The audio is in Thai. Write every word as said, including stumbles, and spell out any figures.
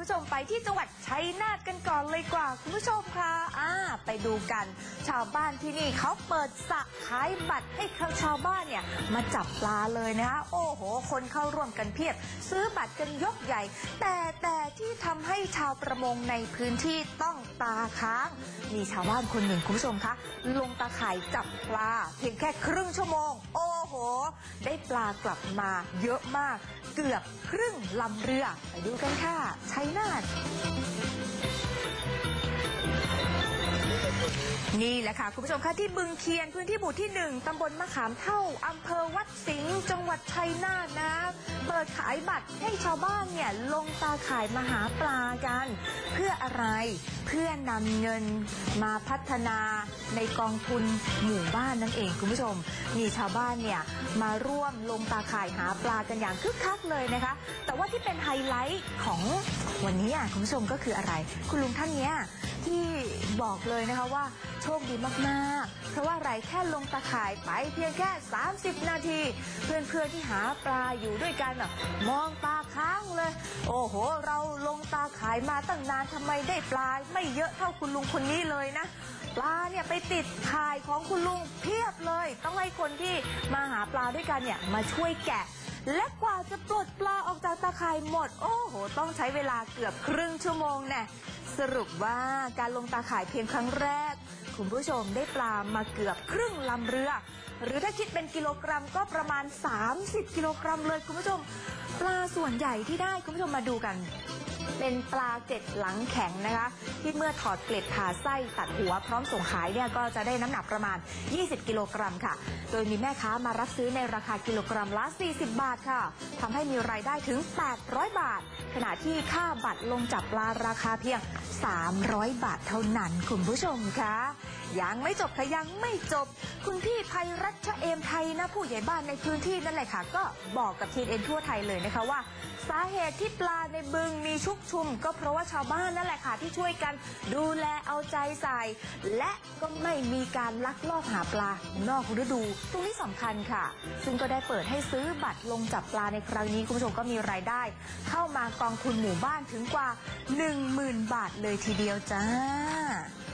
คุณผู้ชมไปที่จังหวัดชัยนาทกันก่อนเลยกว่าคุณผู้ชมค่ะอ่าไปดูกันชาวบ้านที่นี่เขาเปิดสระขายบัตรให้ชาวบ้านเนี่ยมาจับปลาเลยนะคะโอ้โหคนเข้าร่วมกันเพียบซื้อบัตรกันยกใหญ่แต่แต่ที่ทำให้ชาวประมงในพื้นที่ต้องตาค้างมีชาวบ้านคนหนึ่งคุณผู้ชมคะลงตาข่ายจับปลาเพียงแค่ครึ่งชั่วโมงโอ้โหได้ปลากลับมาเยอะมากเกือบครึ่งลำเรือไปดูกันค่ะชัยนาทนี่แหละค่ะคุณผู้ชมค่ะที่บึงเคียนพื้นที่หมู่ที่หนึ่งตำบลมะขามเท่าอำเภอวัดสิงห์จังหวัดชัยนาทนะเปิดขายบัตรให้ชาวบ้านเนี่ยลงตาข่ายมาหาปลากันเพื่ออะไรเพื่อนำเงินมาพัฒนาในกองทุนหมู่บ้านนั่นเองคุณผู้ชมมีชาวบ้านเนี่ยมาร่วมลงตาข่ายหาปลากันอย่างคึกคักเลยนะคะแต่ว่าที่เป็นไฮไลท์ของวันนี้คุณผู้ชมก็คืออะไรคุณลุงท่านเนี้ยที่บอกเลยนะคะว่าโชคดีมากๆเพราะว่าไรแค่ลงตาข่ายไปเพียงแค่สามสิบนาทีเพื่อนๆที่หาปลาอยู่ด้วยกันแบบมองตาค้างเลยโอ้โหเราลงตาข่ายมาตั้งนานทำไมได้ปลาไม่เยอะเท่าคุณลุงคนนี้เลยนะปลาเนี่ยไปติดข่ายของคุณลุงเพียบเลยต้องให้คนที่มาหาปลาด้วยกันเนี่ยมาช่วยแกะและกว่าจะปลดปลาออกจากตาข่ายหมดโอ้โหต้องใช้เวลาเกือบครึ่งชั่วโมงแน่สรุปว่าการลงตาข่ายเพียงครั้งแรกคุณผู้ชมได้ปลามาเกือบครึ่งลำเรือหรือถ้าคิดเป็นกิโลกรัมก็ประมาณสามสิบกิโลกรัมเลยคุณผู้ชมปลาส่วนใหญ่ที่ได้คุณผู้ชมมาดูกันเป็นปลาเกล็ดหลังแข็งนะคะที่เมื่อถอดเกล็ดผ่าไส้ตัดหัวพร้อมส่งขายเนี่ยก็จะได้น้ำหนักประมาณยี่สิบกิโลกรัมค่ะโดยมีแม่ค้ามารับซื้อในราคากิโลกรัมละสี่สิบบาทค่ะทำให้มีรายได้ถึงแปดร้อยบาทขณะที่ค่าบัตรลงจับปลาราคาเพียงสามร้อยบาทเท่านั้นคุณผู้ชมคะยังไม่จบค่ะยังไม่จบคุณพี่ไพรัชเอมไทยนะผู้ใหญ่บ้านในพื้นที่นั่นแหละค่ะก็บอกกับทีเอ็นทั่วไทยเลยนะคะว่าสาเหตุที่ปลาในบึงมีชุกชุมก็เพราะว่าชาวบ้านนั่นแหละค่ะที่ช่วยกันดูแลเอาใจใส่และก็ไม่มีการลักลอบหาปลานอกฤดูตรงนี้สำคัญค่ะซึ่งก็ได้เปิดให้ซื้อบัตรลงจับปลาในครั้งนี้คุณผู้ชมก็มีรายได้เข้ามากองทุนหมู่บ้านถึงกว่า หนึ่งหมื่น บาทเลยทีเดียวจ้า